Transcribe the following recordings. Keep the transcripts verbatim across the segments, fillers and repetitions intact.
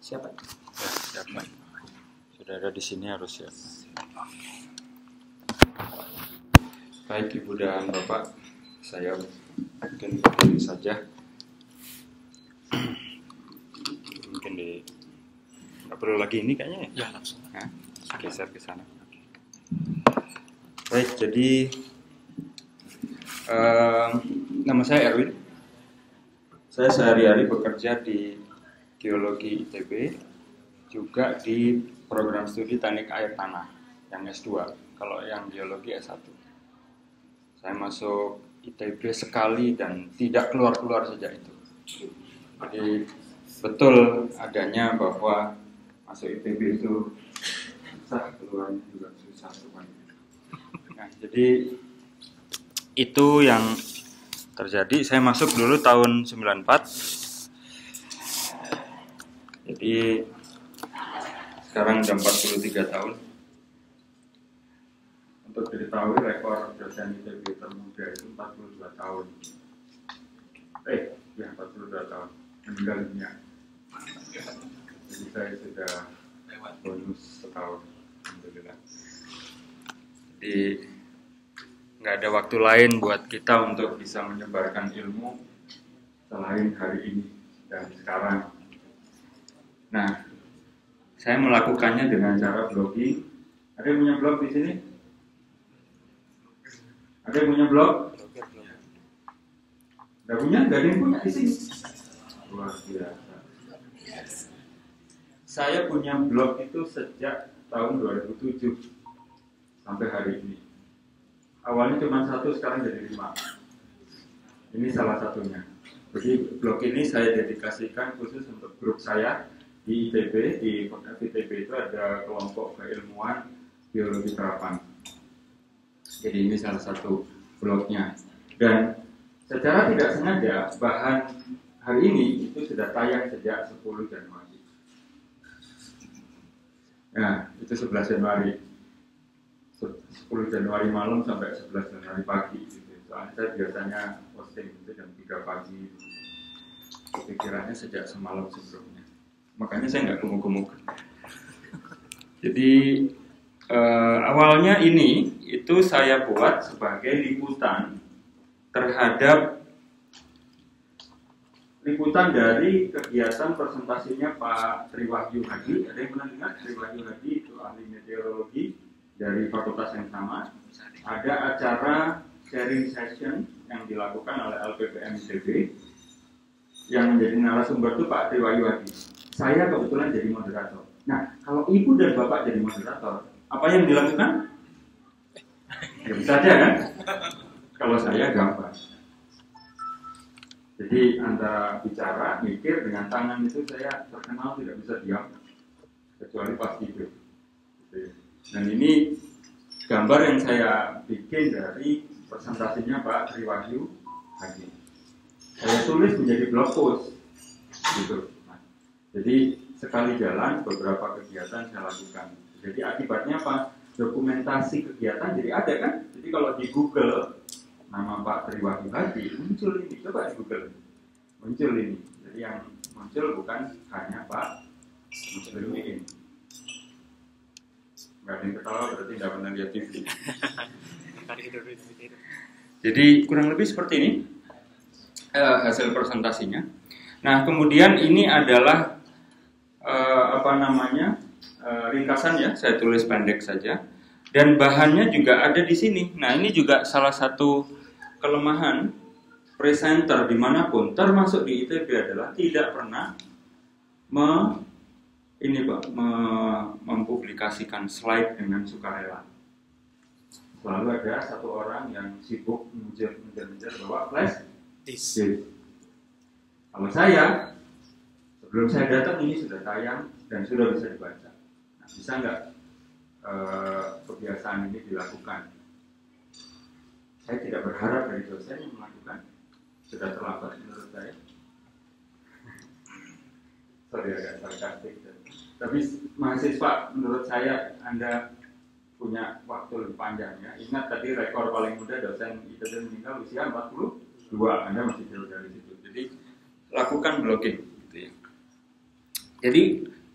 Siapa? Ya, siapa? Sudah ada di sini harus siap. Baik Ibu dan Bapak, saya mungkin berdiri saja. Mungkin di nggak perlu lagi ini kayaknya ya? Ya langsung. Nah, geser ke sana. Baik, jadi um, nama saya Erwin. Saya sehari-hari bekerja di Geologi I T B, juga di program studi Teknik Air Tanah yang S dua, kalau yang Geologi S satu. Saya masuk I T B sekali dan tidak keluar-keluar sejak itu. Jadi betul adanya bahwa masuk I T B itu susah, keluarnya juga susah. Nah, jadi itu yang terjadi. Saya masuk dulu tahun sembilan empat. Jadi sekarang sudah empat puluh tiga tahun. Untuk diketahui, rekor dosen I T B termuda itu empat puluh dua tahun. Eh, ya empat puluh dua tahun. Meninggal dunia. Jadi saya sudah bonus setahun. Alhamdulillah. Jadi nggak ada waktu lain buat kita untuk bisa menyebarkan ilmu selain hari ini dan sekarang. Nah, saya melakukannya dengan cara blogging. Ada yang punya blog di sini? Ada yang punya blog? Tidak punya? Tidak ada yang punya di sini. Luar biasa. Saya punya blog itu sejak tahun dua ribu tujuh sampai hari ini. Awalnya cuma satu, sekarang jadi lima. Ini salah satunya. Jadi blog ini saya dedikasikan khusus untuk grup saya. Di I T B, di Fakultas I T B itu ada kelompok keilmuan Geologi Terapan. Jadi ini salah satu blognya. Dan secara tidak sengaja bahan hari ini itu sudah tayang sejak sepuluh Januari. Nah, itu sebelas Januari. sepuluh Januari malam sampai sebelas Januari pagi. Gitu. Soalnya saya biasanya posting itu jam tiga pagi. Pikirannya sejak semalam sebelumnya. Makanya saya nggak gemuk-gemuk. Jadi eh, awalnya ini itu saya buat sebagai liputan terhadap liputan dari kegiatan presentasinya Pak Triwahyu Hadi. Ada yang pernah dengar Triwahyu Hadi itu ahli meteorologi dari fakultas yang sama. Ada acara sharing session yang dilakukan oleh L P P M I T B yang menjadi narasumber itu Pak Triwahyu Hadi. Saya kebetulan jadi moderator. Nah, kalau ibu dan bapak jadi moderator, apa yang dilakukan? Ya bisa aja kan? Kalau saya gambar. Jadi antara bicara, mikir dengan tangan itu saya terkenal tidak bisa diam, kecuali pas tidur. Dan ini gambar yang saya bikin dari presentasinya Pak Triwahyu Hadi. Saya tulis menjadi blog post, gitu. Jadi sekali jalan beberapa kegiatan saya lakukan. Jadi akibatnya apa? Dokumentasi kegiatan jadi ada kan? Jadi kalau di Google nama Pak Triwahyu Hadi muncul ini, coba di Google muncul ini. Jadi yang muncul bukan hanya Pak Muslimin. Nggak ada yang ketawa berarti nggak pernah lihat T V. Jadi kurang lebih seperti ini eh, hasil presentasinya. Nah kemudian ini adalah Uh, apa namanya uh, ringkasan ya, saya tulis pendek saja dan bahannya juga ada di sini. Nah ini juga salah satu kelemahan presenter dimanapun termasuk di I T B adalah tidak pernah me, ini Pak, me, mempublikasikan slide dengan sukarela. Selalu ada satu orang yang sibuk mengejar-ngejar bawa flash disk. Kalau saya sebelum saya datang ini sudah tayang dan sudah bisa dibaca. Nah, bisa nggak e, kebiasaan ini dilakukan? Saya tidak berharap dari dosen yang melakukan. Sudah terlambat menurut saya. Sorry agak sarkastik. Tapi mahasiswa menurut saya Anda punya waktu lebih panjang ya. Ingat tadi rekor paling muda dosen I T B meninggal usia empat puluh dua. Anda masih jauh dari situ. Jadi lakukan blogging. Gitu ya. Jadi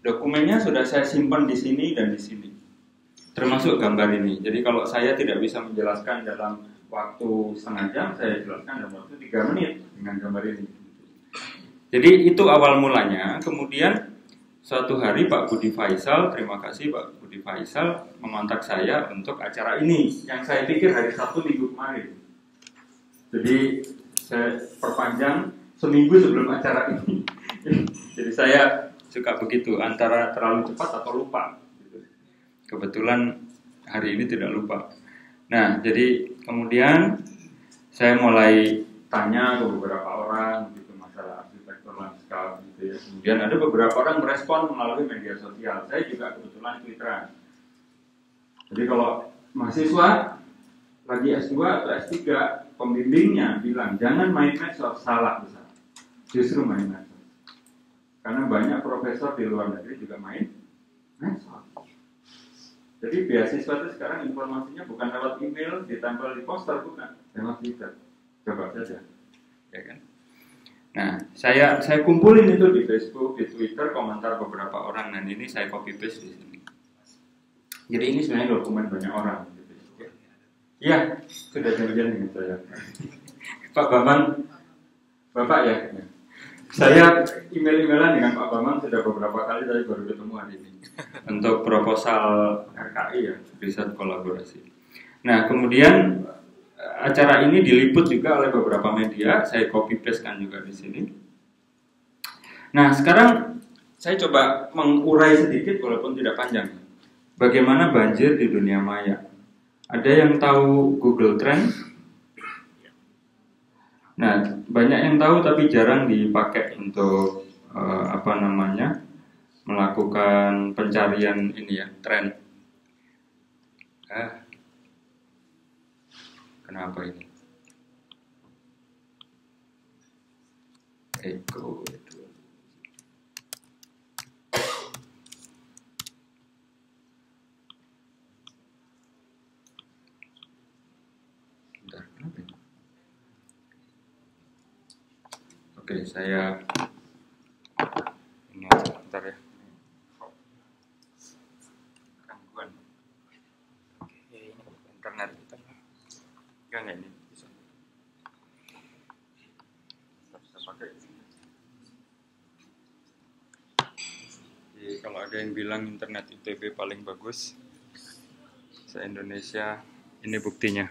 dokumennya sudah saya simpan di sini dan di sini, termasuk gambar ini. Jadi kalau saya tidak bisa menjelaskan dalam waktu setengah jam, saya jelaskan dalam waktu tiga menit dengan gambar ini. Jadi itu awal mulanya. Kemudian suatu hari Pak Budi Faisal, terima kasih Pak Budi Faisal, mengontak saya untuk acara ini, yang saya pikir hari Sabtu minggu kemarin. Jadi saya perpanjang seminggu sebelum acara ini. Jadi saya suka begitu, antara terlalu cepat atau lupa. Kebetulan hari ini tidak lupa. Nah, jadi kemudian saya mulai tanya ke beberapa orang gitu masalah arsitektur lanskap gitu ya. Kemudian ada beberapa orang merespon melalui media sosial. Saya juga kebetulan Twitteran. Jadi kalau mahasiswa lagi S dua atau S tiga, pembimbingnya bilang jangan main medsos, salah besar. Justru main medsos. Karena banyak profesor di luar negeri juga main medsos. Jadi beasiswa itu sekarang informasinya bukan lewat email, ditempel di poster, bukan, lewat Twitter. Coba saja, ya kan? Nah, saya saya kumpulin itu di Facebook, di Twitter, komentar beberapa orang, dan ini saya copy paste di sini. Jadi ini sebenarnya dokumen banyak orang. Iya, sudah janjian dengan saya. Pak Bambang, Bapak ya. Saya email-emailan dengan Pak Bambang sudah beberapa kali, tapi baru ketemu hari ini untuk proposal R K I ya, riset kolaborasi. Nah, kemudian acara ini diliput juga oleh beberapa media, saya copy paste kan juga di sini. Nah, sekarang saya coba mengurai sedikit walaupun tidak panjang. Bagaimana banjir di dunia maya? Ada yang tahu Google Trends? Nah, banyak yang tahu tapi jarang dipakai untuk uh, apa namanya melakukan pencarian ini ya, tren. Ah, kenapa ini? Eko itu. Bentar, kenapa ini? Oke, saya ini aja, bentar ya. Gangguan. Oke, ya ini internet kita. Enggak enggak ini bisa. Bisa pakai. Jadi kalau ada yang bilang internet I T B paling bagus, se-Indonesia, ini buktinya.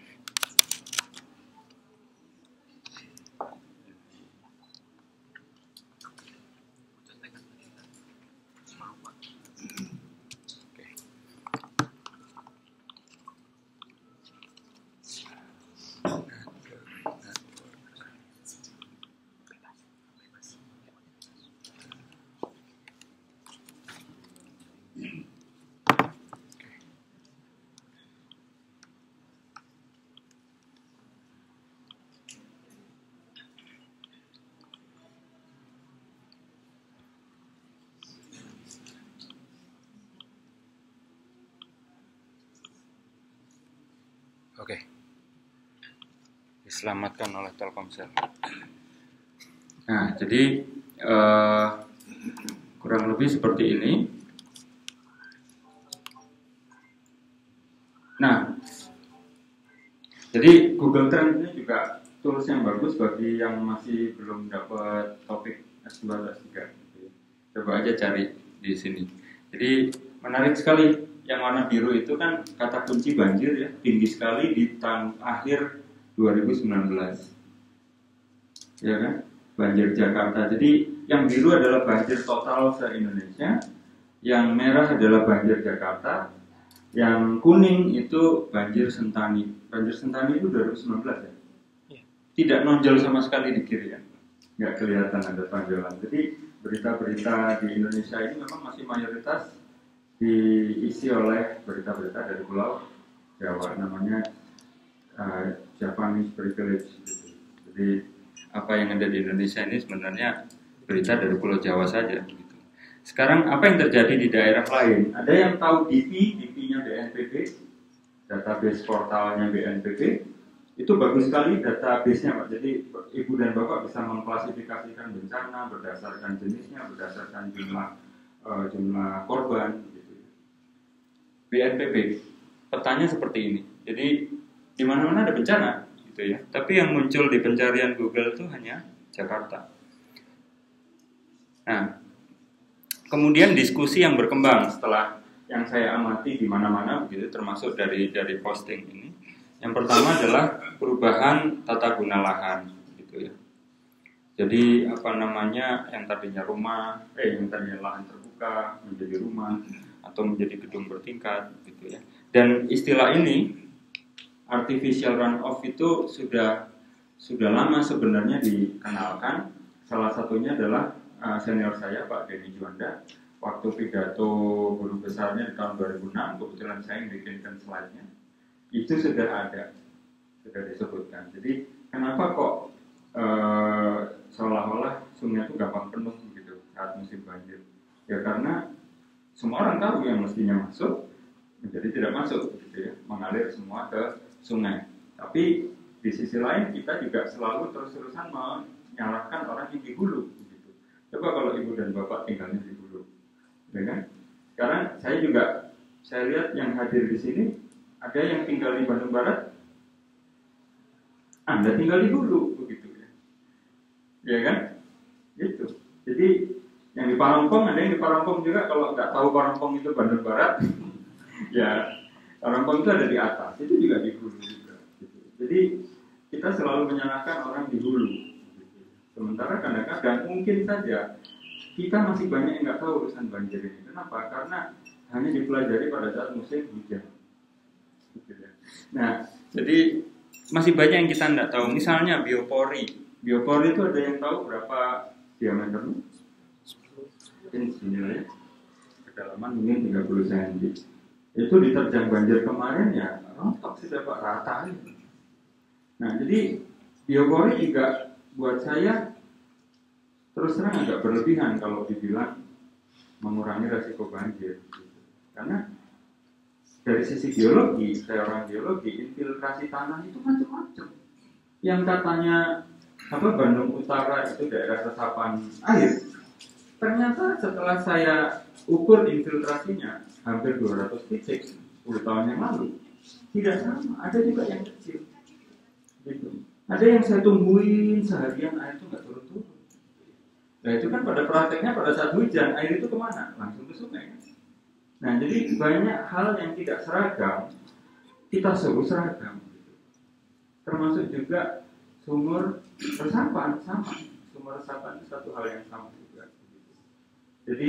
Oke, diselamatkan oleh Telkomsel. Nah, jadi eh, kurang lebih seperti ini. Nah, jadi Google Trends ini juga tools yang bagus bagi yang masih belum dapat topik S dua atau S tiga. Coba aja cari di sini. Jadi menarik sekali. Yang warna biru itu kan kata kunci banjir ya, tinggi sekali di tahun akhir dua ribu sembilan belas. Ya kan? Banjir Jakarta. Jadi yang biru adalah banjir total se-Indonesia, yang merah adalah banjir Jakarta, yang kuning itu banjir Sentani. Banjir Sentani itu dua ribu sembilan belas ya? Tidak nonjol sama sekali di kiri ya. Nggak kelihatan ada tonjolan. Jadi berita-berita di Indonesia ini memang masih mayoritas diisi oleh berita-berita dari Pulau Jawa, namanya uh, Japanese privilege gitu. Jadi apa yang ada di Indonesia ini sebenarnya berita dari Pulau Jawa saja gitu. Sekarang apa yang terjadi di daerah lain? Ada yang tahu D P, D P-nya B N P B, database portalnya B N P B. Itu bagus sekali database-nya Pak. Jadi Ibu dan Bapak bisa mengklasifikasikan bencana berdasarkan jenisnya, berdasarkan jumlah uh, jumlah korban. Gitu. B N P B petanya seperti ini. Jadi di mana-mana ada bencana, gitu ya. Tapi yang muncul di pencarian Google itu hanya Jakarta. Nah, kemudian diskusi yang berkembang setelah yang saya amati di mana-mana begitu, termasuk dari dari posting ini. Yang pertama adalah perubahan tata guna lahan, gitu ya. Jadi apa namanya yang tadinya rumah, eh yang tadinya lahan terbuka menjadi rumah atau menjadi gedung bertingkat, gitu ya. Dan istilah ini artificial runoff itu sudah sudah lama sebenarnya dikenalkan. Salah satunya adalah uh, senior saya Pak Denny Juanda. Waktu pidato guru besarnya di tahun dua ribu enam, kebetulan saya yang bikinkan slide-nya, itu sudah ada, sudah disebutkan. Jadi kenapa kok uh, seolah-olah sungai itu gampang penuh gitu saat musim banjir? Ya karena semua orang tahu yang mestinya masuk menjadi tidak masuk, gitu ya, mengalir semua ke sungai. Tapi di sisi lain kita juga selalu terus-terusan menyalahkan orang yang di hulu. Gitu. Coba kalau ibu dan bapak tinggalnya di hulu, ya kan? Sekarang saya juga saya lihat yang hadir di sini ada yang tinggal di Bandung Barat, Anda tinggal di hulu, begitu ya, ya kan? Gitu. Jadi yang di Parongpong ada yang di Parongpong juga. Kalau nggak tahu Parongpong itu Bandung Barat, ya Parongpong itu ada di atas, itu juga di hulu juga. Gitu. Jadi kita selalu menyalahkan orang di hulu. Gitu. Sementara kadang-kadang mungkin saja kita masih banyak yang nggak tahu urusan banjir ini. Kenapa? Karena hanya dipelajari pada saat musim hujan. Gitu ya. Nah, jadi masih banyak yang kita nggak tahu. Misalnya biopori. Biopori itu ada yang tahu berapa diameternya? Mungkin segini lah ya. Kedalaman mungkin tiga puluh sentimeter. Itu diterjang banjir kemarin ya rontok sih dapat rata. Nah jadi biopori juga buat saya terus terang agak berlebihan kalau dibilang mengurangi resiko banjir. Karena dari sisi geologi, saya orang geologi, infiltrasi tanah itu macam-macam. Yang katanya apa Bandung Utara itu daerah resapan air, ternyata setelah saya ukur infiltrasinya hampir dua ratus titik sepuluh tahun yang lalu tidak sama, ada juga yang kecil gitu. Ada yang saya tungguin seharian air itu nggak turun-turun. Nah itu kan pada prakteknya pada saat hujan air itu kemana? Langsung ke sungai. Nah jadi banyak hal yang tidak seragam kita suruh seragam gitu. Termasuk juga sumur resapan sama, sumur resapan itu satu hal yang sama juga gitu. Jadi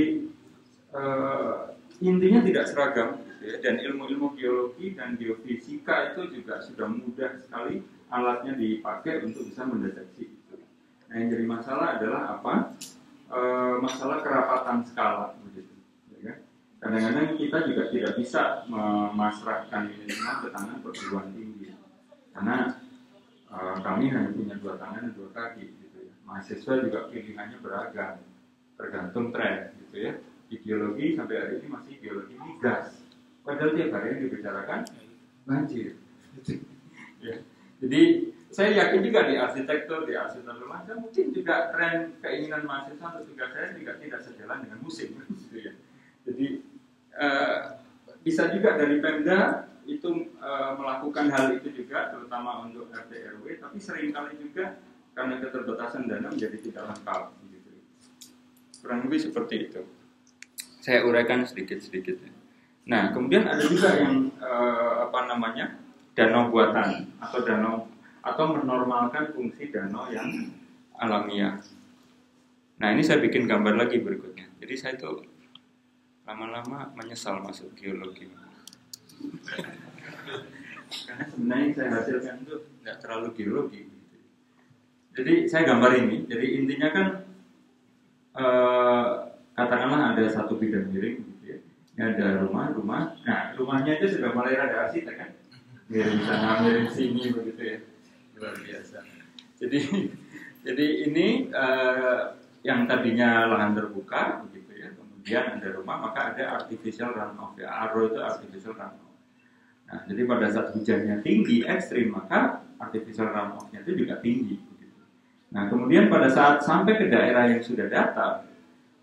uh, intinya tidak seragam gitu ya. Dan ilmu-ilmu geologi dan geofisika itu juga sudah mudah sekali alatnya dipakai untuk bisa mendeteksi itu. Nah yang jadi masalah adalah apa? E, masalah kerapatan skala begitu ya kan? Kadang-kadang kita juga tidak bisa memasrahkan ini semua ke tangan perguruan tinggi karena e, kami hanya punya dua tangan dan dua kaki gitu ya. Mahasiswa juga pilihannya beragam tergantung tren gitu ya. Di geologi sampai hari ini masih geologi migas. Padahal tiap hari yang dibicarakan banjir. Ya. Jadi saya yakin juga di arsitektur, di arsitektur rumah, dan mungkin juga tren keinginan mahasiswa untuk tugas saya juga tidak sejalan dengan musim. Gitu ya. Jadi uh, bisa juga dari Pemda itu uh, melakukan hal itu juga, terutama untuk R T R W, tapi seringkali juga karena keterbatasan dana menjadi tidak lengkap. Gitu. Kurang lebih seperti itu. Saya uraikan sedikit-sedikit. Nah, kemudian ada juga yang uh, apa namanya danau buatan atau danau atau menormalkan fungsi danau yang alamiah. Nah, ini saya bikin gambar lagi berikutnya. Jadi saya tuh lama-lama menyesal masuk geologi. Karena sebenarnya yang saya hasilkan itu nggak terlalu geologi. Jadi saya gambar ini. Jadi intinya kan eh, katakanlah ada satu bidang miring, gitu ya. Ini ada rumah-rumah. Nah, rumahnya itu sudah mulai ada arsitek kan. Miring sana, miring sini, begitu ya. Luar biasa. Jadi, jadi ini uh, yang tadinya lahan terbuka, begitu ya. Kemudian ada rumah, maka ada artificial runoff ya. A R O itu artificial runoff. Nah, jadi pada saat hujannya tinggi, ekstrim, maka artificial runoff-nya itu juga tinggi. Begitu. Nah, kemudian pada saat sampai ke daerah yang sudah datar,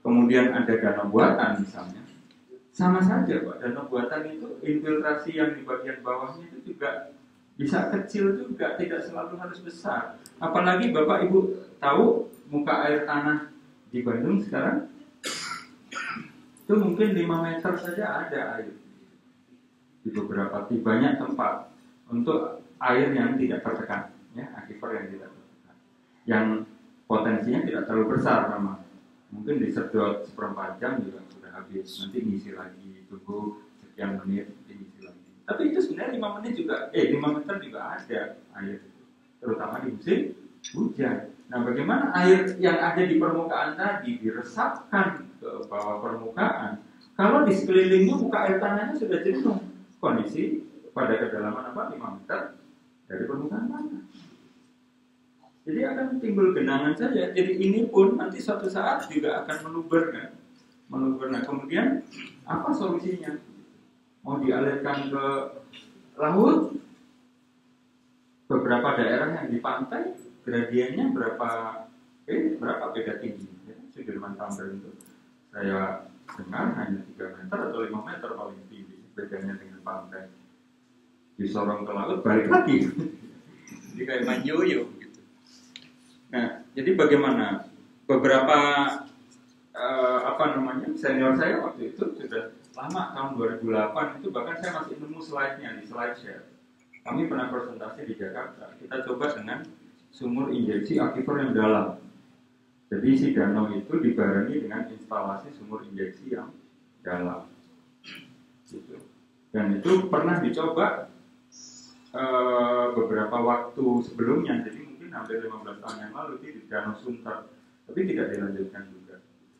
kemudian ada danau buatan misalnya, sama saja Pak. Danau buatan itu infiltrasi yang di bagian bawahnya itu juga bisa kecil juga, tidak selalu harus besar. Apalagi Bapak Ibu tahu muka air tanah di Bandung sekarang itu mungkin lima meter saja ada air di beberapa, di banyak tempat untuk air yang tidak tertekan, ya, aquifer yang tidak tertekan, yang potensinya tidak terlalu besar memang. Mungkin disedot seperempat jam juga sudah habis, nanti ngisi lagi, tunggu sekian menit, nanti ngisi lagi. Tapi itu sebenarnya lima menit juga, eh lima meter juga ada air, terutama di musim hujan. Nah, bagaimana air yang ada di permukaan tadi diresapkan ke bawah permukaan? Kalau di sekelilingnya muka air tanahnya sudah jenuh, kondisi pada kedalaman apa lima meter dari permukaan tanah. Jadi akan timbul genangan saja. Jadi ini pun nanti suatu saat juga akan meluber kan, meluber. Nah, kemudian apa solusinya? Mau dialirkan ke laut? Beberapa daerah yang di pantai gradiennya berapa? Eh, berapa beda tinggi? Ya, Sudirman Tamrin itu saya dengar hanya tiga meter atau lima meter paling tinggi bedanya dengan pantai. Disorong ke laut balik lagi. Jadi kayak manjoyo gitu. Nah, jadi bagaimana? Beberapa uh, apa namanya senior saya waktu itu sudah lama, tahun dua ribu delapan itu bahkan saya masih nemu slide-nya di SlideShare. Kami pernah presentasi di Jakarta. Kita coba dengan sumur injeksi aquifer yang dalam. Jadi si danau itu dibarengi dengan instalasi sumur injeksi yang dalam. Gitu. Dan itu pernah dicoba uh, beberapa waktu sebelumnya, jadi mungkin hampir lima belas tahun yang lalu di Danau Sunter, tapi tidak dilanjutkan juga.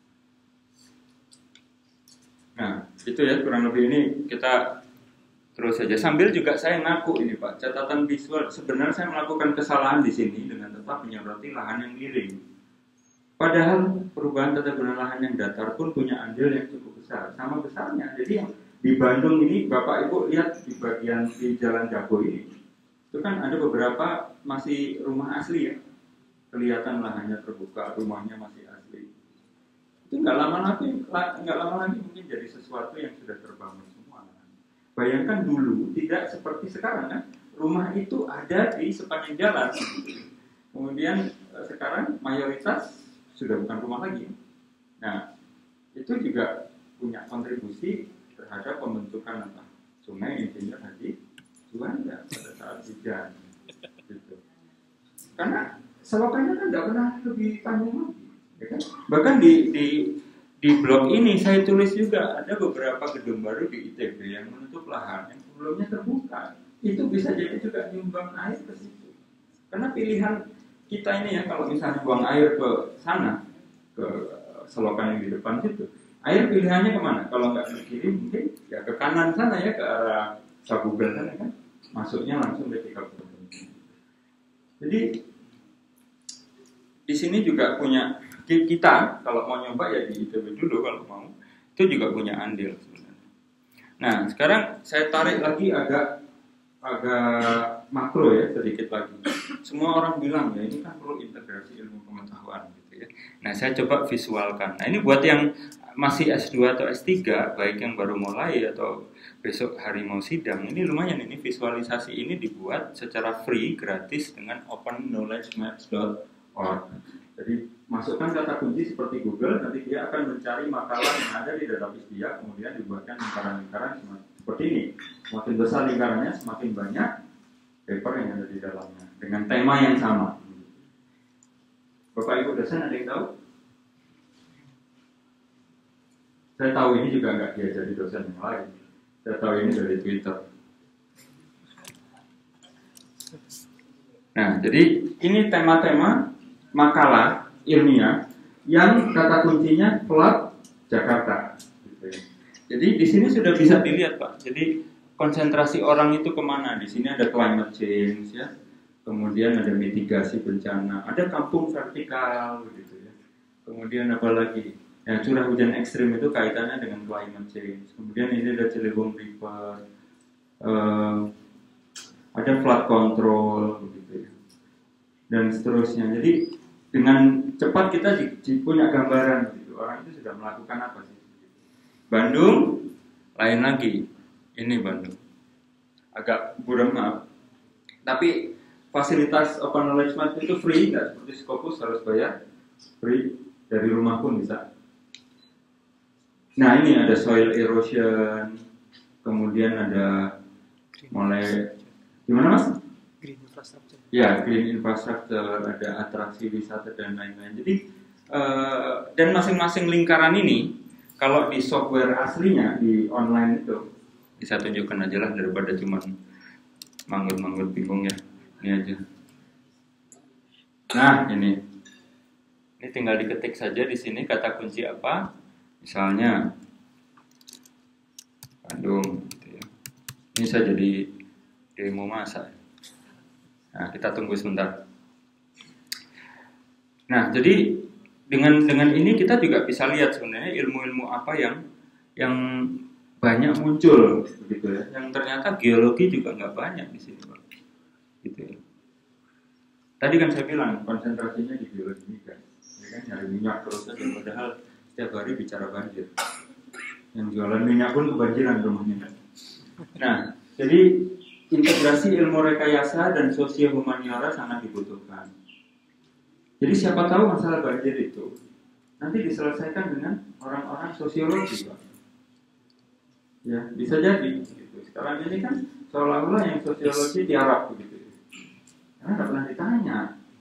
Nah, itu ya kurang lebih ini kita terus saja. Sambil juga saya ngaku ini Pak, catatan visual. Sebenarnya saya melakukan kesalahan di sini dengan tetap menyoroti lahan yang miring. Padahal perubahan tata guna lahan yang datar pun punya andil yang cukup besar, sama besarnya. Jadi yang di Bandung ini, Bapak Ibu lihat di bagian di Jalan Jago ini, itu kan ada beberapa masih rumah asli ya, kelihatan lahannya terbuka, rumahnya masih asli. Itu nggak lama lagi, nggak lama lagi mungkin jadi sesuatu yang sudah terbangun semua. Bayangkan dulu tidak seperti sekarang kan, rumah itu ada di sepanjang jalan. Kemudian sekarang mayoritas sudah bukan rumah lagi. Nah, itu juga punya kontribusi terhadap pembentukan apa? Sungai Insinyur Haji Juanda pada saat hujan, gitu. Karena selokannya kan tidak pernah lebih panjang lagi, ya kan? Bahkan di di di blog ini saya tulis juga ada beberapa gedung baru di I T B yang menutup lahan yang sebelumnya terbuka. Itu bisa jadi juga nyumbang air ke situ. Karena pilihan kita ini ya, kalau misalnya buang air ke sana, ke selokan yang di depan situ, air pilihannya kemana? Kalau nggak ke kiri mungkin ya ke kanan sana ya, ke arah Sabugal sana kan, masuknya langsung ke Kabupaten. Jadi di sini juga punya kita, kalau mau nyoba ya di I T B dulu kalau mau, itu juga punya andil sebenarnya. Nah sekarang saya tarik lagi agak agak makro ya sedikit lagi. Semua orang bilang ya ini kan perlu integrasi ilmu pengetahuan gitu ya. Nah saya coba visualkan. Nah ini buat yang masih S dua atau S tiga, baik yang baru mulai atau besok hari mau sidang, ini lumayan, ini visualisasi ini dibuat secara free, gratis dengan open knowledge maps dot org. Jadi masukkan kata kunci seperti Google, nanti dia akan mencari makalah yang ada di database dia, kemudian dibuatkan lingkaran-lingkaran seperti ini. Semakin besar lingkarannya, semakin banyak paper yang ada di dalamnya dengan tema yang sama. Bapak Ibu dosen ada yang tahu? Saya tahu ini juga nggak diajari dosen yang lain. Saya tahu ini dari Twitter. Nah, jadi ini tema-tema makalah ilmiah yang kata kuncinya Flood Jakarta. Jadi di sini sudah bisa dilihat Pak. Jadi konsentrasi orang itu kemana? Di sini ada climate change ya. Kemudian ada mitigasi bencana, ada kampung vertikal gitu ya. Kemudian apa lagi? Ya, curah hujan ekstrim itu kaitannya dengan climate change. Kemudian ini ada Ciliwung River, uh, ada flood control, begitu ya, dan seterusnya. Jadi dengan cepat kita punya gambaran, gitu. orang itu sudah melakukan apa sih? Bandung, lain lagi. Ini Bandung. Agak buram maaf. Tapi fasilitas open knowledge map itu free, nggak seperti Scopus harus bayar. Free, dari rumah pun bisa. Nah ini ada soil erosion, kemudian ada mulai gimana mas? Green infrastructure. Ya, green infrastructure, ada atraksi wisata dan lain-lain. Jadi uh, dan masing-masing lingkaran ini kalau di software aslinya di online itu bisa tunjukkan aja lah daripada cuma manggut-manggut bingung ya. Ini aja. Nah ini, ini tinggal diketik saja di sini kata kunci apa. Misalnya Bandung, gitu ya. Ini saya jadi demo masak. Nah, kita tunggu sebentar. Nah, jadi dengan dengan ini kita juga bisa lihat sebenarnya ilmu-ilmu apa yang yang banyak muncul, begitu ya. Yang ternyata geologi juga nggak banyak di sini, Pak. Gitu ya. Tadi kan saya bilang konsentrasinya di geologi kan, ya kan nyari minyak terus aja, padahal setiap hari bicara banjir. Yang jualan minyak pun kebanjiran rumahnya. Nah, jadi integrasi ilmu rekayasa dan sosio humaniora sangat dibutuhkan. Jadi siapa tahu masalah banjir itu nanti diselesaikan dengan orang-orang sosiologi, Pak. Ya, bisa jadi. Gitu. Sekarang ini kan seolah-olah yang sosiologi tiarap begitu. Karena nggak pernah ditanya.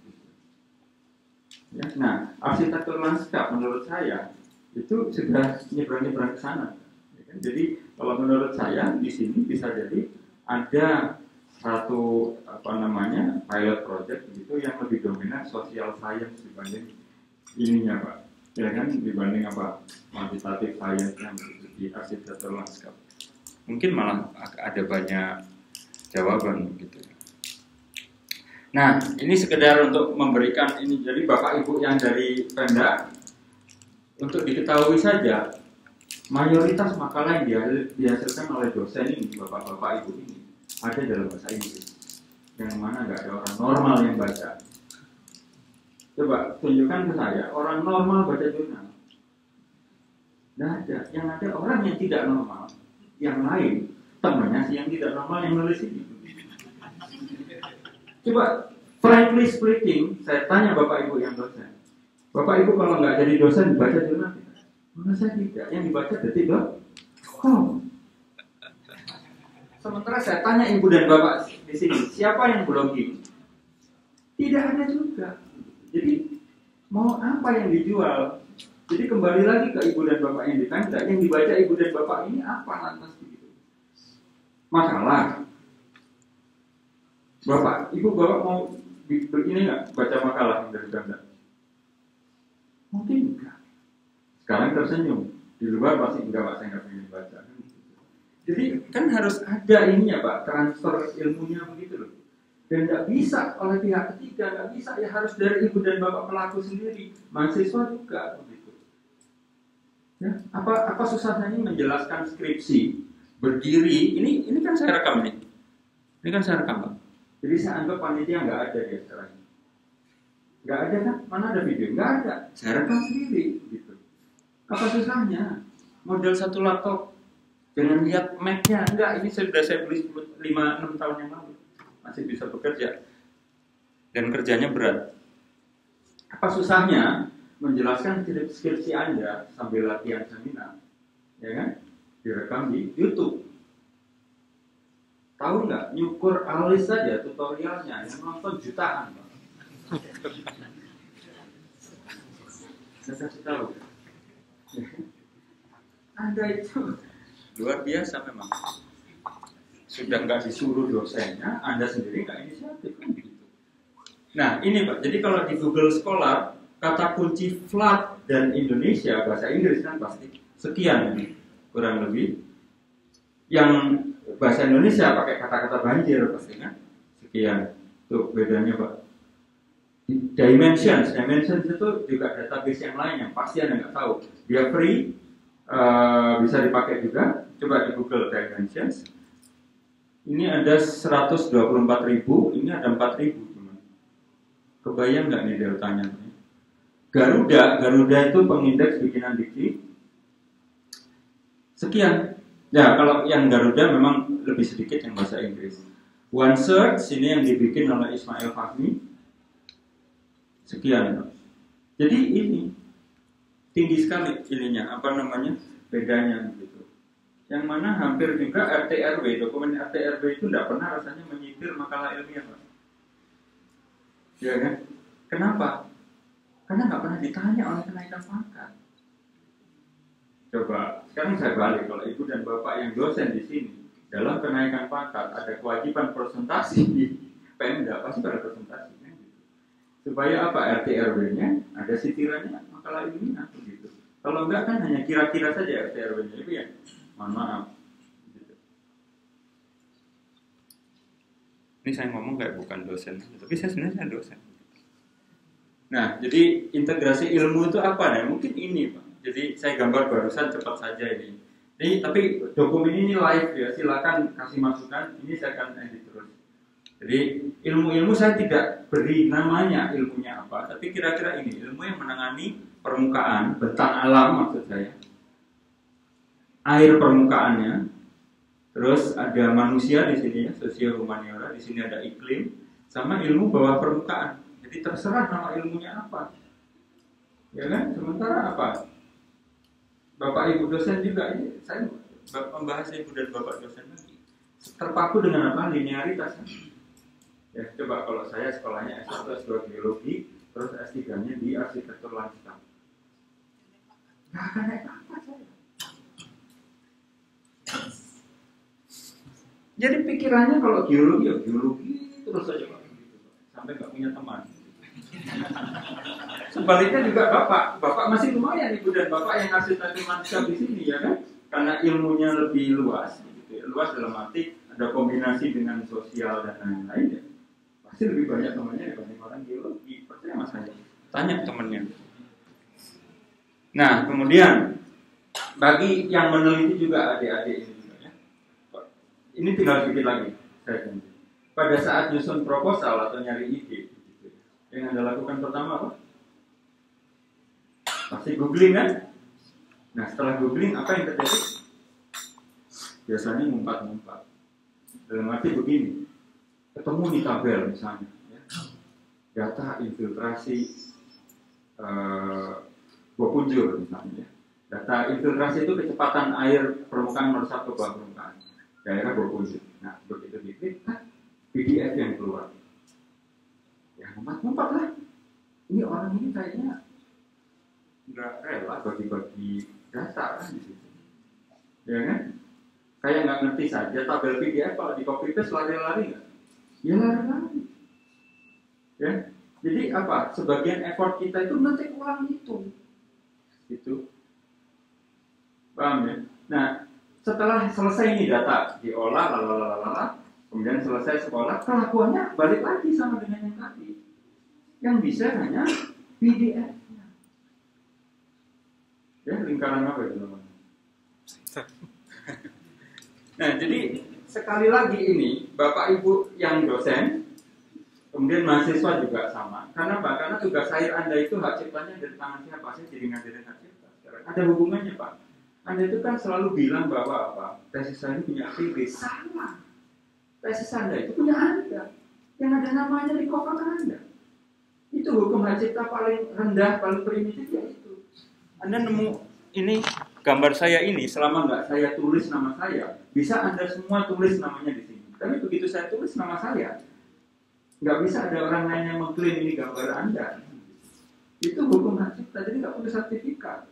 Ya, nah, arsitektur lanskap menurut saya itu sudah nyebrang-nyebrang ke sana. Ya kan? Jadi kalau menurut saya di sini bisa jadi ada satu apa namanya pilot project gitu yang lebih dominan social science dibanding ininya Pak. Ya kan dibanding apa quantitative science yang di arsitektur lanskap. Mungkin malah ada banyak jawaban gitu. Nah, ini sekedar untuk memberikan ini, jadi Bapak Ibu yang dari Pemda, untuk diketahui saja, mayoritas makalah yang dihasilkan oleh dosen ini, Bapak-Bapak Ibu ini, ada dalam bahasa Inggris. Yang mana nggak ada orang normal yang baca. Coba tunjukkan ke saya, orang normal baca jurnal. Nggak ada, yang ada orang yang tidak normal, yang lain, temannya sih yang tidak normal yang nulis ini. Coba, frankly speaking, saya tanya Bapak Ibu yang dosen. Bapak Ibu kalau nggak jadi dosen baca jurnal tidak? Menurut saya tidak. Yang dibaca detik dong. Oh. Sementara saya tanya Ibu dan Bapak di sini, siapa yang blogging? Tidak ada juga. Jadi mau apa yang dijual? Jadi kembali lagi ke Ibu dan Bapak yang ditanya, yang dibaca Ibu dan Bapak ini apa lantas begitu? Makalah. Bapak, Ibu, Bapak mau begini nggak baca makalah dari Pemda? Mungkin enggak. Sekarang tersenyum. Di luar pasti enggak, Pak, saya nggak ingin baca. Jadi kan harus ada ini ya Pak, transfer ilmunya begitu loh. Dan nggak bisa oleh pihak ketiga, nggak bisa ya harus dari Ibu dan Bapak pelaku sendiri, mahasiswa juga begitu. Ya, apa apa susahnya menjelaskan skripsi berdiri? Ini ini kan saya rekam nih. Ini kan saya rekam Pak. Jadi saya anggap panitia nggak ada ya sekarang. Nggak ada kan? Mana ada video? Nggak ada. Saya rekam sendiri gitu. Apa susahnya? Model satu laptop dengan lihat Mac-nya. Enggak, ini sudah saya beli lima enam tahun yang lalu. Masih bisa bekerja. Dan kerjanya berat. Apa susahnya menjelaskan skripsi Anda sambil latihan seminar? Ya kan? Direkam di YouTube. Tahu nggak, nyukur alis saja tutorialnya yang nonton jutaan. Saya kasih tahu. Anda itu luar biasa memang. Sudah nggak disuruh dosennya, Anda sendiri nggak inisiatif kan begitu. Nah ini Pak, jadi kalau di Google Scholar kata kunci flood dan Indonesia bahasa Inggris kan pasti sekian ini kurang lebih. Yang bahasa Indonesia pakai kata-kata banjir pastinya sekian. Tuh bedanya Pak. Dimensions, dimensions itu juga database yang lain yang pasti Anda nggak tahu. Dia free, uh, bisa dipakai juga. Coba di Google Dimensions. Ini ada seratus dua puluh empat ribu, ini ada empat ribu. Kebayang nggak nih deltanya? Garuda, Garuda itu pengindeks bikinan diksi sekian. Ya, kalau yang Garuda memang lebih sedikit yang bahasa Inggris. One Search ini yang dibikin oleh Ismail Fahmi sekian. Jadi ini tinggi sekali ininya, apa namanya, bedanya gitu. Yang mana hampir juga R T R W, dokumen R T R W itu tidak pernah rasanya menyipir makalah ilmiah, Pak. Ya kan? Kenapa? Karena nggak pernah ditanya oleh kenaikan pangkat. Coba, sekarang saya balik, kalau ibu dan bapak yang dosen di sini, dalam kenaikan pangkat ada kewajiban presentasi di Pemda, pasti pada presentasi kan? Gitu. Supaya apa? R T R W-nya ada sitirannya makalah ilmiah gitu. Kalau enggak kan hanya kira-kira saja R T R W-nya itu ya. Mohon maaf. Gitu. Ini saya ngomong kayak bukan dosen, tapi saya sebenarnya saya dosen. Nah, jadi integrasi ilmu itu apa? Nah, mungkin ini, Pak. Jadi saya gambar barusan cepat saja ini. Ini tapi dokumen ini live ya, silakan kasih masukan. Ini saya akan edit terus. Jadi ilmu-ilmu saya tidak beri namanya ilmunya apa, tapi kira-kira ini ilmu yang menangani permukaan, bentang alam maksud saya. Air permukaannya, terus ada manusia di sini ya, sosial humaniora, di sini ada iklim, sama ilmu bawah permukaan. Jadi terserah nama ilmunya apa, ya kan? Sementara apa? Bapak ibu dosen juga ini, saya membahas ibu dan bapak dosen lagi. Terpaku dengan apa? Linearitas. Ya coba kalau saya sekolahnya S satu S dua geologi, terus S tiga-nya di arsitektur lanskap. Nggak akan naik apa saya. Jadi pikirannya kalau geologi ya geologi terus saja Pak, sampai nggak punya teman. Sebaliknya juga bapak, bapak masih lumayan ibu dan bapak yang arsitektur lanskap di sini ya kan, karena ilmunya lebih luas, gitu ya. Luas dalam arti ada kombinasi dengan sosial dan lain-lain ya. Pasti lebih banyak temannya dibanding orang geologi. Percaya mas saya, tanya temannya. Nah kemudian bagi yang meneliti juga adik-adik ini. Ini tinggal sedikit lagi, saya janji. Pada saat nyusun proposal atau nyari ide, yang Anda lakukan pertama apa? Pasti googling kan? Nah setelah googling apa yang terjadi? Biasanya ngumpat-ngumpat. Dalam arti begini, ketemu nih tabel misalnya, ya. Data infiltrasi uh, Bopunjur misalnya. Ya. Data infiltrasi itu kecepatan air permukaan meresap ke bawah permukaan. Daerah Bopunjur. Nah, begitu diklik kan P D F yang keluar. Ya, ngumpat-ngumpat lah. Ini orang ini kayaknya nggak rela bagi-bagi data kan gitu. Ya kan? Kayak nggak ngerti saja tabel P D F kalau di copy paste lari-lari nggak? Ya lari-lari. Ya. Jadi apa? Sebagian effort kita itu nanti ulang itu. Gitu. Paham ya? Nah, setelah selesai ini data diolah, lalalala, kemudian selesai sekolah, kelakuannya balik lagi sama dengan yang tadi. Yang bisa hanya P D F-nya. Ya, lingkaran apa itu namanya? Nah, jadi sekali lagi ini, Bapak Ibu yang dosen, kemudian mahasiswa juga sama. Karena Pak, karena tugas akhir Anda itu hak ciptanya dari tangan siapa sih? Jadi ngajarin hak cipta. Sekarang ada hubungannya Pak. Anda itu kan selalu bilang bahwa apa? Tesis saya ini punya aktivis. Sama. Tesis Anda itu punya Anda. Yang ada namanya di cover Anda. Itu hukum hak cipta paling rendah, paling primitif ya itu. Anda nemu ini gambar saya ini, selama nggak saya tulis nama saya, bisa Anda semua tulis namanya di sini. Tapi begitu saya tulis nama saya, nggak bisa ada orang lain yang mengklaim ini gambar Anda. Itu hukum hak cipta, jadi nggak perlu sertifikat.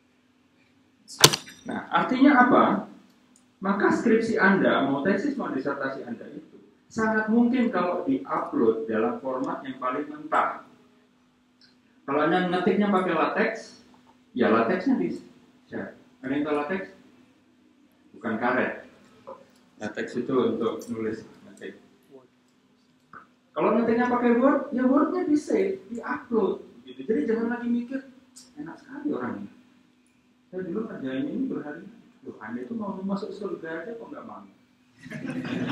Nah, artinya apa? Maka skripsi Anda, mau tesis, mau disertasi Anda itu sangat mungkin kalau di-upload dalam format yang paling mentah. Kalau Anda ngetiknya pakai latex, ya latexnya di share. Ada yang tahu latex? Bukan karet. Latex itu untuk nulis ngetik. Kalau ngetiknya pakai Word, ya Word-nya di-save, di-upload. Gitu. Jadi jangan lagi mikir, enak sekali orang ini. Saya dulu kerjain ini berhari. Loh, Anda itu mau masuk surga aja kok nggak mau?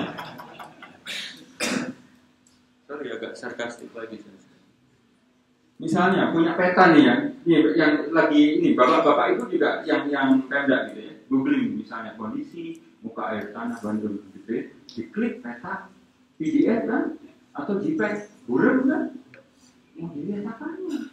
Sorry, agak sarkastik lagi saya. Misalnya punya peta nih ya, ini yang lagi ini bapak-bapak itu juga yang yang Pemda gitu ya, googling misalnya kondisi muka air tanah Bandung gitu ya, diklik peta P D F kan atau JPEG, burem kan, mau dilihat apanya?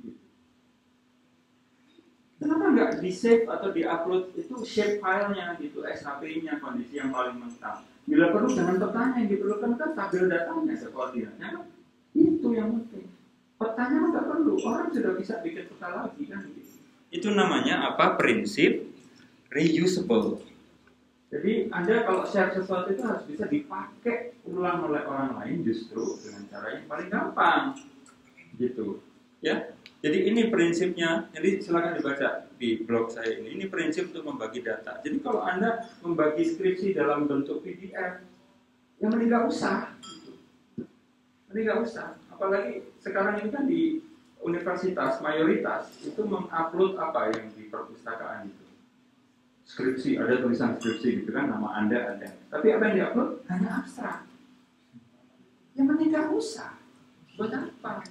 Kenapa nggak di save atau di upload itu shape filenya gitu, S H P-nya kondisi yang paling mentah. Bila perlu dengan petanya yang diperlukan kan tabel datanya, koordinatnya kan itu yang penting. Petanya nggak perlu, orang sudah bisa bikin peta lagi kan gitu. Itu namanya apa? Prinsip reusable. Jadi Anda kalau share sesuatu itu harus bisa dipakai ulang oleh orang lain justru dengan cara yang paling gampang, gitu. Ya, jadi ini prinsipnya. Jadi silakan dibaca di blog saya ini. Ini prinsip untuk membagi data. Jadi kalau Anda membagi skripsi dalam bentuk P D F, yang mending nggak usah, mending nggak usah. Apalagi sekarang ini kan di universitas mayoritas itu mengupload apa yang di perpustakaan itu. Skripsi, ada tulisan skripsi gitu kan, nama Anda ada. Tapi apa yang diupload hanya abstrak. Yang penting nggak usah. Buat apa?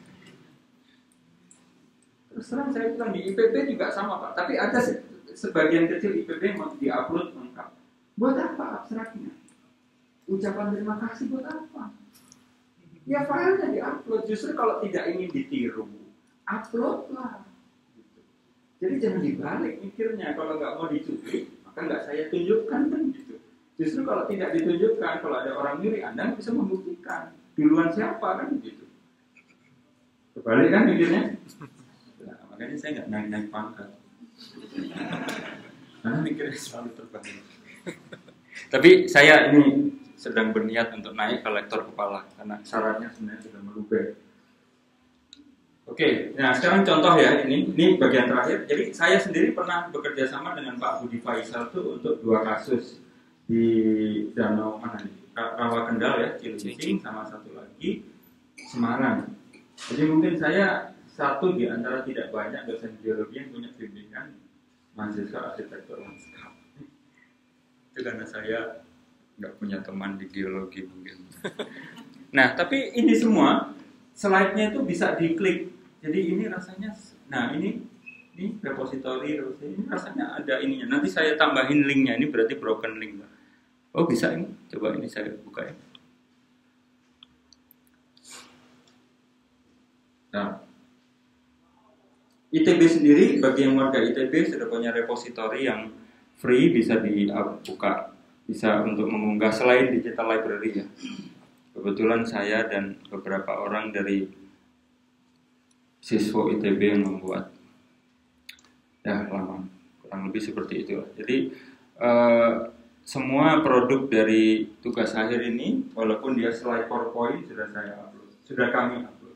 Terus terang saya bilang di I P B juga sama Pak. Tapi ada sebagian kecil I P B yang mau diupload lengkap. Buat apa abstraknya? Ucapan terima kasih buat apa? Ya filenya diupload. Justru kalau tidak ingin ditiru, uploadlah. Gitu. Jadi jangan dibalik mikirnya. Kalau nggak mau dicuri, maka nggak saya tunjukkan kan gitu. Justru kalau tidak ditunjukkan, kalau ada orang nyuri, Anda bisa membuktikan duluan siapa kan gitu. Kebalik kan mikirnya? Nah, makanya saya nggak naik-naik pangkat. Karena mikirnya selalu terbalik. Tapi saya ini sedang berniat untuk naik ke lektor kepala karena syaratnya sebenarnya sudah merubah. Oke, nah sekarang contoh ya ini, ini bagian terakhir. Jadi saya sendiri pernah bekerja sama dengan Pak Budi Faisal tuh untuk dua kasus di Danau mana nih? Rawa Kendal ya, Cilincing, sama satu lagi Semarang. Jadi mungkin saya satu di antara tidak banyak dosen geologi yang punya bimbingan mahasiswa arsitektur lanskap. Itu karena saya nggak punya teman di geologi mungkin. Nah, tapi ini semua slide-nya itu bisa diklik. Jadi ini rasanya, nah ini ini repository, ini rasanya ada ininya. Nanti saya tambahin linknya. Ini berarti broken link. Oh bisa ini, coba ini saya buka ya. Nah, I T B sendiri bagi yang warga I T B sudah punya repository yang free, bisa dibuka. Bisa untuk mengunggah selain digital library ya. Kebetulan saya dan beberapa orang dari siswa I T B yang membuat. Ya lama, kurang lebih seperti itu. Jadi eh, semua produk dari tugas akhir ini, walaupun dia slide PowerPoint sudah saya upload, sudah kami upload.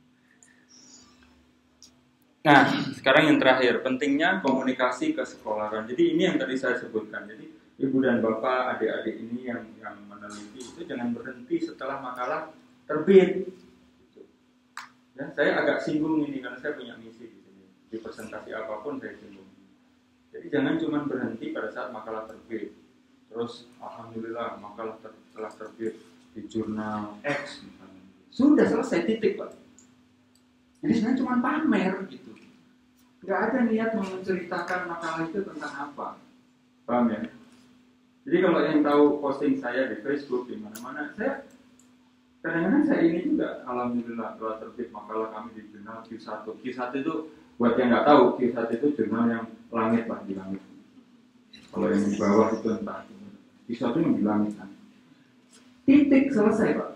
Nah, sekarang yang terakhir, pentingnya komunikasi ke sekolahan. Jadi ini yang tadi saya sebutkan. Jadi Ibu dan Bapak, adik-adik ini yang yang meneliti itu jangan berhenti setelah makalah terbit. Ya, saya agak singgung ini karena saya punya misi di sini. Di presentasi apapun saya singgung. Jadi jangan cuma berhenti pada saat makalah terbit. Terus alhamdulillah makalah ter, telah terbit di jurnal X misalnya. Sudah selesai titik Pak. Jadi sebenarnya cuma pamer gitu. Nggak ada niat menceritakan makalah itu tentang apa. Paham ya? Jadi kalau yang tahu posting saya di Facebook di mana-mana, saya kadang-kadang saya ini juga alhamdulillah telah terbit makalah kami di jurnal Q satu. Q satu itu buat yang nggak tahu, Q satu itu jurnal yang langit Pak, di langit. Kalau yang di bawah itu entah. Q satu yang di langit kan. Titik selesai Pak.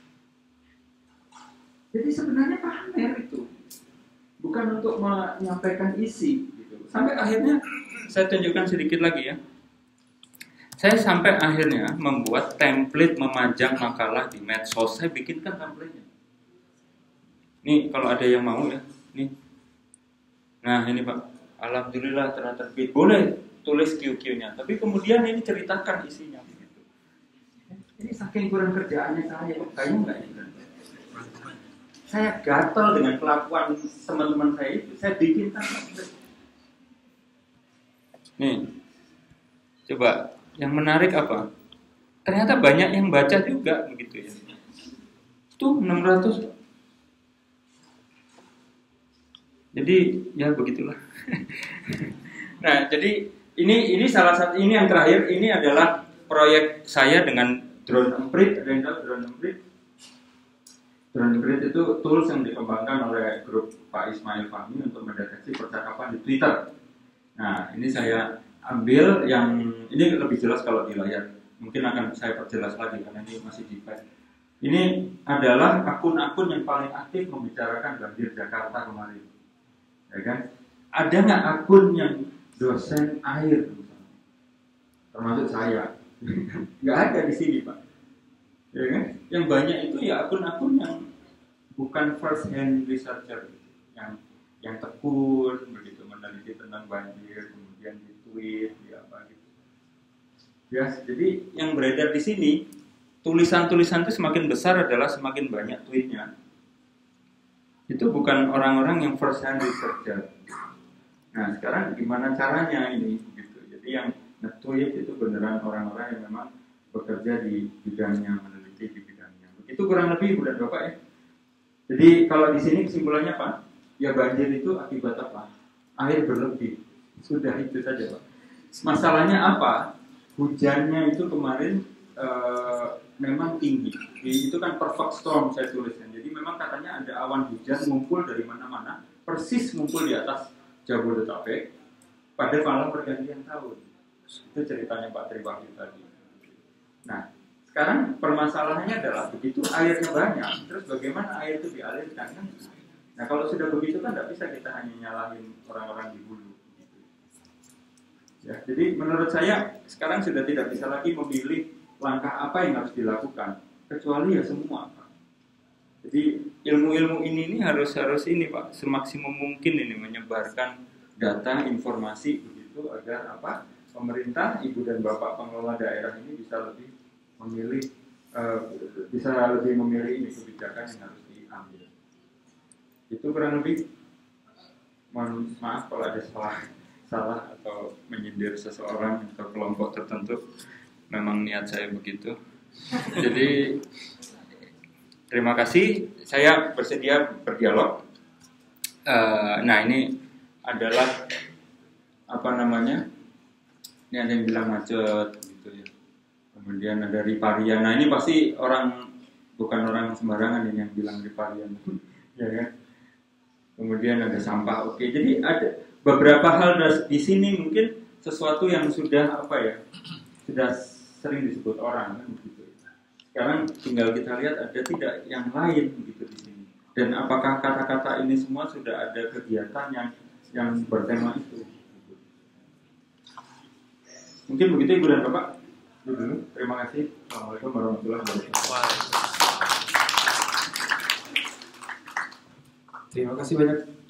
Jadi sebenarnya pamer itu bukan untuk menyampaikan isi gitu. Sampai akhirnya saya tunjukkan sedikit lagi ya. Saya sampai akhirnya membuat template memajang makalah di medsos. Saya bikinkan template-nya. Nih kalau ada yang mau ya, nih. Nah ini Pak, alhamdulillah telah terbit. Boleh tulis Q Q-nya, tapi kemudian ini ceritakan isinya. Gitu. Ini saking kurang kerjaannya saya, kayaknya enggak ini. Saya gatal dengan kelakuan teman-teman saya itu. Saya bikinkan template. Nih, coba. Yang menarik apa? Ternyata banyak yang baca juga begitu ya. Tuh enam ratus. Jadi ya begitulah. Nah, jadi ini ini salah satu, ini yang terakhir, ini adalah proyek saya dengan drone emprit. Ada yang tahu drone emprit? Drone emprit itu tools yang dikembangkan oleh grup Pak Ismail Fahmi untuk mendeteksi percakapan di Twitter. Nah, ini saya ambil yang ini lebih jelas kalau di layar. Mungkin akan saya perjelas lagi karena ini masih di pad. Ini adalah akun-akun yang paling aktif membicarakan banjir Jakarta kemarin. Ya kan? Ada nggak akun yang dosen air, misalnya? Termasuk saya? Nggak ada di sini, Pak. Ya kan? Yang banyak itu ya akun-akun yang bukan first hand researcher, yang yang tekun begitu meneliti tentang banjir, kemudian di tweet, di apa gitu. Ya, jadi yang beredar di sini tulisan-tulisan itu semakin besar adalah semakin banyak tweetnya. Itu bukan orang-orang yang first hand researcher. Nah, sekarang gimana caranya ini? Gitu. Jadi yang nge-tweet itu beneran orang-orang yang memang bekerja di bidangnya, meneliti di bidangnya. Begitu kurang lebih, Bu dan Bapak ya. Jadi kalau di sini kesimpulannya Pak, ya banjir itu akibat apa? Air berlebih. Sudah itu saja Pak. Masalahnya apa? Hujannya itu kemarin e, memang tinggi. Itu kan perfect storm saya tuliskan. Jadi memang katanya ada awan hujan ngumpul dari mana-mana, persis ngumpul di atas Jabodetabek pada malam pergantian tahun. Itu ceritanya Pak Triwahyu tadi. Nah, sekarang permasalahannya adalah begitu airnya banyak, terus bagaimana air itu dialirkan kan? Nah, kalau sudah begitu kan tidak bisa kita hanya nyalahin orang-orang di hulu. Ya, jadi menurut saya sekarang sudah tidak bisa lagi memilih langkah apa yang harus dilakukan, kecuali ya semua, Pak. Jadi ilmu-ilmu ini, ini harus harus ini Pak, semaksimum mungkin ini menyebarkan data, informasi begitu agar apa? Pemerintah, Ibu dan Bapak pengelola daerah ini bisa lebih memilih, uh, bisa lebih memilih ini kebijakan yang harus diambil. Itu kurang lebih. Mohon maaf kalau ada salah. salah atau menyindir seseorang atau kelompok tertentu, memang niat saya begitu. Jadi terima kasih, saya bersedia berdialog. Uh, nah ini adalah apa namanya? Ini ada yang bilang macet, gitu ya. Kemudian ada riparian. Nah ini pasti orang bukan orang sembarangan ini yang bilang riparian, ya kan? Kemudian ada sampah. Oke, jadi ada beberapa hal di sini mungkin sesuatu yang sudah apa ya, sudah sering disebut orang kan begitu. Sekarang tinggal kita lihat ada tidak yang lain begitu di sini. Dan apakah kata-kata ini semua sudah ada kegiatan yang yang bertema itu? Mungkin begitu Ibu dan Bapak. Itu dulu. Terima kasih. Assalamualaikum warahmatullahi wabarakatuh. Terima kasih banyak